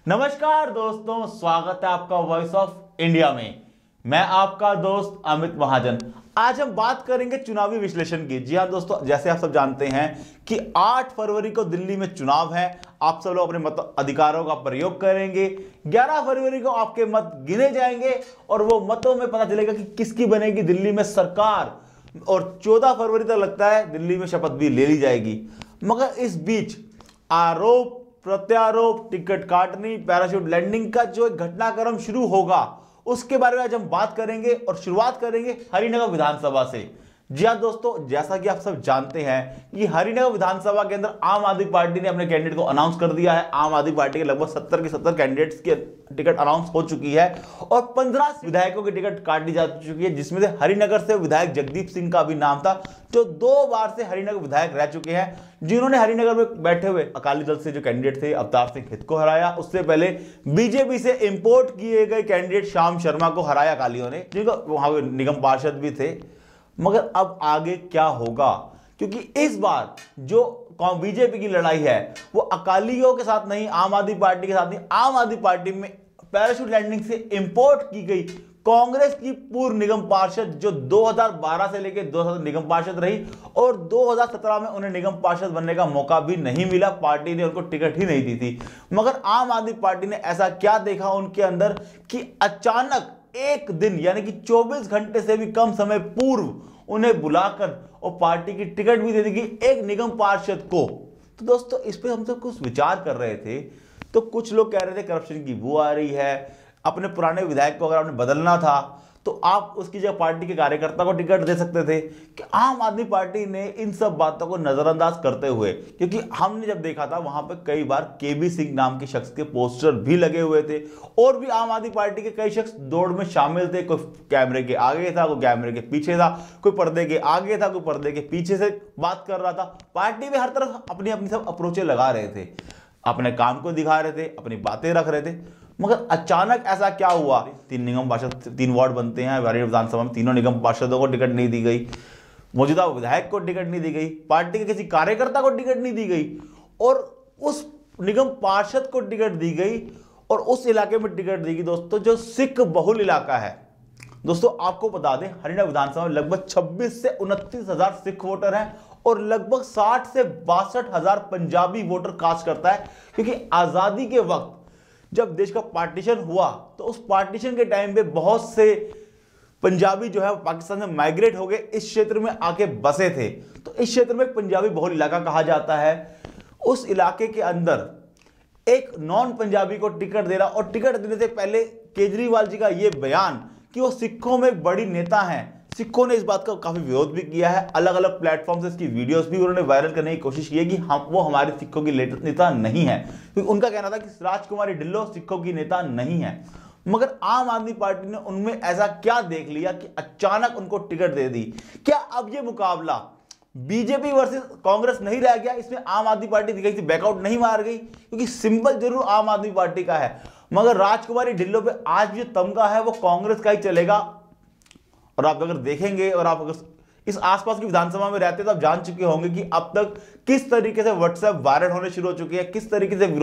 नमस्कार दोस्तों, स्वागत है आपका वॉइस ऑफ इंडिया में। मैं आपका दोस्त अमित महाजन। आज हम बात करेंगे चुनावी विश्लेषण की। जी हाँ दोस्तों, जैसे आप सब जानते हैं कि 8 फरवरी को दिल्ली में चुनाव है। आप सब लोग अपने मत अधिकारों का प्रयोग करेंगे। 11 फरवरी को आपके मत गिने जाएंगे और वो मतों में पता चलेगा कि किसकी बनेगी दिल्ली में सरकार। और 14 फरवरी तक लगता है दिल्ली में शपथ भी ले ली जाएगी। मगर इस बीच आरोप प्रत्यारोप, टिकट काटनी, पैराशूट लैंडिंग का जो एक घटनाक्रम शुरू होगा उसके बारे में आज हम बात करेंगे और शुरुआत करेंगे हरिनगर विधानसभा से। जी हाँ दोस्तों, जैसा कि आप सब जानते हैं कि हरिनगर विधानसभा के अंदर आम आदमी पार्टी ने अपने कैंडिडेट को अनाउंस कर दिया है। आम आदमी पार्टी के लगभग 70 के 70 कैंडिडेट्स की टिकट अनाउंस हो चुकी है और 15 विधायकों की टिकट काट दी जा चुकी है, जिसमें से हरिनगर से विधायक जगदीप सिंह का भी नाम था, जो 2 बार से हरिनगर विधायक रह चुके हैं, जिन्होंने हरिनगर में बैठे हुए अकाली दल से जो कैंडिडेट थे अवतार सिंह हित को हराया। उससे पहले बीजेपी से इंपोर्ट किए गए कैंडिडेट श्याम शर्मा को हराया अकालियों ने, जिनको वहां निगम पार्षद भी थे। मगर अब आगे क्या होगा, क्योंकि इस बार जो बीजेपी की लड़ाई है वो अकालियों के साथ नहीं, आम आदमी पार्टी के साथ नहीं। आम आदमी पार्टी में पैराशूट लैंडिंग से इंपोर्ट की गई कांग्रेस की पूर्व निगम पार्षद, जो 2012 से लेकर 2000 निगम पार्षद रही और 2017 में उन्हें निगम पार्षद बनने का मौका भी नहीं मिला, पार्टी ने उनको टिकट ही नहीं दी थी। मगर आम आदमी पार्टी ने ऐसा क्या देखा उनके अंदर कि अचानक एक दिन यानी कि 24 घंटे से भी कम समय पूर्व उन्हें बुलाकर और पार्टी की टिकट भी दे दी गई एक निगम पार्षद को। तो दोस्तों, इस पे हम सब कुछ विचार कर रहे थे तो कुछ लोग कह रहे थे करप्शन की बू आ रही है। अपने पुराने विधायक को अगर आपने बदलना था तो आप उसकी जगह पार्टी के कार्यकर्ता को टिकट दे सकते थे। कि आम आदमी पार्टी ने इन सब बातों को नजरअंदाज करते हुए, क्योंकि हमने जब देखा था वहां पे कई बार केबी सिंह नाम के शख्स के पोस्टर भी लगे हुए थे और भी आम आदमी पार्टी के कई शख्स दौड़ में शामिल थे। कोई कैमरे के आगे था, कोई कैमरे के पीछे था, कोई पर्दे के आगे था, कोई पर्दे के पीछे से बात कर रहा था। पार्टी में हर तरफ अपनी अपनी सब अप्रोचें लगा रहे थे, अपने काम को दिखा रहे थे, अपनी बातें रख रहे थे। मगर अचानक ऐसा क्या हुआ, 3 निगम पार्षद, 3 वार्ड बनते हैं हरियाणा विधानसभा में, तीनों निगम पार्षदों को टिकट नहीं दी गई, मौजूदा विधायक को टिकट नहीं दी गई, पार्टी के किसी कार्यकर्ता को टिकट नहीं दी गई और उस निगम पार्षद को टिकट दी गई और उस इलाके में टिकट दी गई दोस्तों जो सिख बहुल इलाका है। दोस्तों आपको बता दें, हरियाणा विधानसभा में लगभग 26 से 29 हजार सिख वोटर हैं और लगभग 60 से 62 हजार पंजाबी वोटर कास्ट करता है। क्योंकि आजादी के वक्त जब देश का पार्टीशन हुआ तो उस पार्टीशन के टाइम पे बहुत से पंजाबी जो है पाकिस्तान में माइग्रेट हो गए, इस क्षेत्र में आके बसे थे। तो इस क्षेत्र में पंजाबी बहुल इलाका कहा जाता है। उस इलाके के अंदर एक नॉन पंजाबी को टिकट दे रहा, और टिकट देने से पहले केजरीवाल जी का यह बयान कि वो सिखों में बड़ी नेता हैं। सिखों ने इस बात का काफी विरोध भी किया है, अलग अलग प्लेटफॉर्म से इसकी वीडियोस भी उन्होंने वायरल करने की कोशिश की है कि वो हमारे सिखों की नेता नहीं है, क्योंकि उनका कहना था कि राजकुमारी ढिल्लों सिखों की नेता नहीं है। मगर आम आदमी पार्टी ने उनमें ऐसा क्या देख लिया कि अचानक उनको टिकट दे दी। क्या अब ये मुकाबला बीजेपी वर्सेस कांग्रेस नहीं रह गया, इसमें आम आदमी पार्टी दिखाई बैकआउट नहीं मार गई? क्योंकि सिंबल जरूर आम आदमी पार्टी का है, मगर राजकुमारी ढिल्लों पे आज जो तमगा है वो कांग्रेस का ही चलेगा। और आप अगर देखेंगे और आप अगर इस आसपास की विधानसभा में रहते तो आप जान चुके होंगे कि अब तक किस तरीके से व्हाट्सएप वायरल होने शुरू हो चुके हैं, किस तरीके से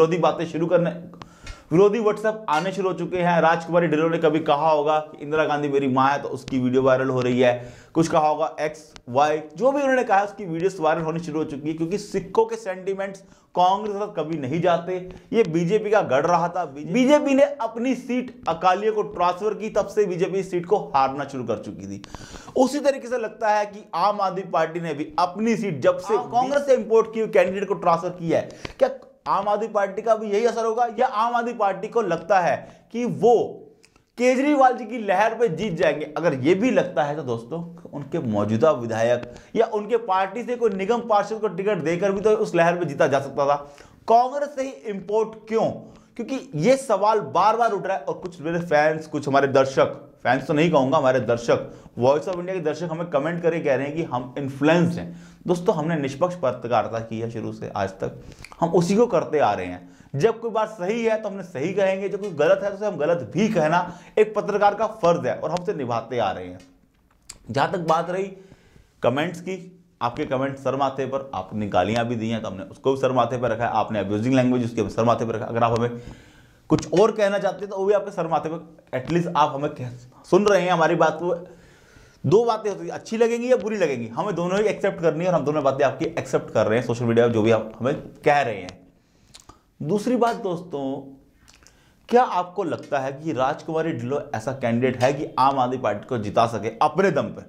विरोधी व्हाट्सएप आने शुरू हो चुके हैं। राजकुमारी ढिल्लों ने कभी कहा होगा कि इंदिरा गांधी मेरी मां है तो उसकी वीडियो वायरल हो रही है, कुछ कहा होगा XY, जो भी उन्होंने कहा उसकी वीडियोस वायरल होनी शुरू हो चुकी है। क्योंकि सिखों के सेंटीमेंट्स कांग्रेस के साथ कभी नहीं जाते, ये बीजेपी का गढ़ रहा था। बीजेपी ने अपनी सीट अकालियों को ट्रांसफर की, तब से बीजेपी सीट को हारना शुरू कर चुकी थी। उसी तरीके से लगता है कि आम आदमी पार्टी ने भी अपनी सीट जब से कांग्रेस से इंपोर्ट की कैंडिडेट को ट्रांसफर किया है, क्या आम आदमी पार्टी का भी यही असर होगा, या आम आदमी पार्टी को लगता है कि वो केजरीवाल जी की लहर पे जीत जाएंगे? अगर ये भी लगता है तो दोस्तों उनके मौजूदा विधायक या उनके पार्टी से कोई निगम पार्षद को टिकट देकर भी तो उस लहर पे जीता जा सकता था। कांग्रेस से ही इंपोर्ट क्यों? क्योंकि ये सवाल बार बार उठ रहा है और कुछ मेरे फैंस, कुछ हमारे दर्शक, फैंस तो नहीं कहूंगा, हमारे दर्शक, वॉइस ऑफ इंडिया के दर्शक हमें कमेंट करके कह रहे हैं कि हम इन्फ्लुएंस्ड हैं। दोस्तों हमने निष्पक्ष पत्रकारिता की है शुरू से आज तक, हम उसी को करते आ रहे हैं। जब कोई बात सही है तो हमने सही कहेंगे, जब कोई गलत है तो उसे हम गलत भी कहना एक पत्रकार का फर्ज है और हम उसे निभाते आ रहे हैं। जहां तक बात रही कमेंट्स की, आपके कमेंट सर माथे पर, आपने गालियां भी दी हैं तो हमने उसको भी सर माथे पर रखा है, आपने अब्यूजिंग लैंग्वेज उसके सर माथे पर रखा। अगर आप हमें कुछ और कहना चाहते हैं तो वो भी आपके सर माथे पे, एटलीस्ट आप हमें सुन रहे हैं हमारी बात को। दो बातें होती है, अच्छी लगेंगी या बुरी लगेंगी, हमें दोनों ही एक्सेप्ट करनी है और हम दोनों बातें आपकी एक्सेप्ट कर रहे हैं सोशल मीडिया पर जो भी आप हमें कह रहे हैं। दूसरी बात दोस्तों, क्या आपको लगता है कि राजकुमारी ढिल्लों ऐसा कैंडिडेट है कि आम आदमी पार्टी को जिता सके अपने दम पर,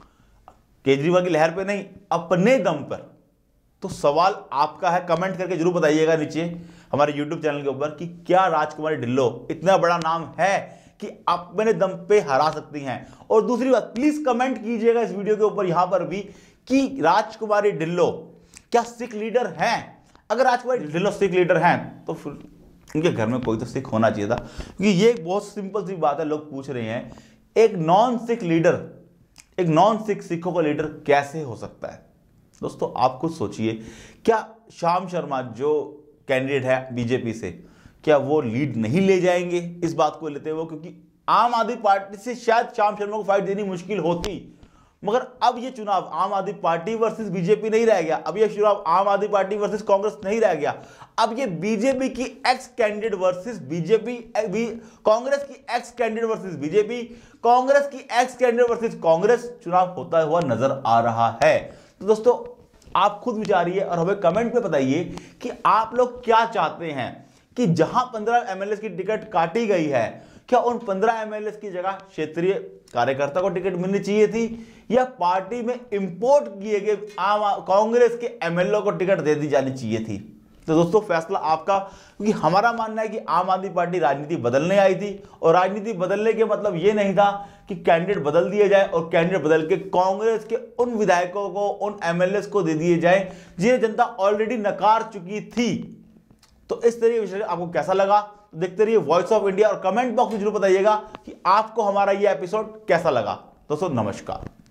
केजरीवाल की लहर पे नहीं, अपने दम पर? तो सवाल आपका है, कमेंट करके जरूर बताइएगा नीचे हमारे YouTube चैनल के ऊपर कि क्या राजकुमारी ढिल्लों इतना बड़ा नाम है कि अपने दम पे हरा सकती हैं। और दूसरी बात, प्लीज कमेंट कीजिएगा इस वीडियो के ऊपर यहां पर भी कि राजकुमारी ढिल्लों क्या सिख लीडर हैं? अगर राजकुमारी ढिल्लों सिख लीडर हैं तो फिर उनके घर में कोई तो सिख होना चाहिए था, क्योंकि ये एक बहुत सिंपल सी बात है। लोग पूछ रहे हैं एक नॉन सिख लीडर, एक नॉन सिख सिखों का लीडर कैसे हो सकता है? दोस्तों आप खुद सोचिए, क्या श्याम शर्मा जो कैंडिडेट है बीजेपी से, क्या वो लीड नहीं ले जाएंगे इस बात को लेते हुए? क्योंकि आम आदमी पार्टी से शायद श्याम शर्मा को फाइट देनी मुश्किल होती, मगर अब ये चुनाव आम आदमी पार्टी वर्सेस बीजेपी नहीं रह गया। अब ये चुनाव आम आदमी पार्टी वर्सेस कांग्रेस नहीं रह गया। अब ये बीजेपी की ex candidate versus BJP, Congress की ex candidate versus BJP, Congress की एक्स कैंडिडेट वर्सेस कांग्रेस चुनाव होता हुआ नजर आ रहा है। तो दोस्तों आप खुद विचारिए और हमें कमेंट पे बताइए कि आप लोग क्या चाहते हैं कि जहां 15 एमएलए की टिकट काटी गई है, क्या उन 15 एमएलए की जगह क्षेत्रीय कार्यकर्ता को टिकट मिलनी चाहिए थी, या पार्टी में इंपोर्ट किए गए कांग्रेस के एमएलए को टिकट दे दी जानी चाहिए थी? तो दोस्तों फैसला आपका, क्योंकि हमारा मानना है कि आम आदमी पार्टी राजनीति बदलने आई थी, और राजनीति बदलने के मतलब ये नहीं था कि कैंडिडेट बदल दिए जाए और कैंडिडेट बदल के कांग्रेस के उन विधायकों को, उन एमएलए को दे दिए जाए जिन्हें जनता ऑलरेडी नकार चुकी थी। तो इस तरह विषय आपको कैसा लगा? देखते रहिए वॉइस ऑफ इंडिया और कमेंट बॉक्स में जरूर बताइएगा कि आपको हमारा यह एपिसोड कैसा लगा। दोस्तों नमस्कार।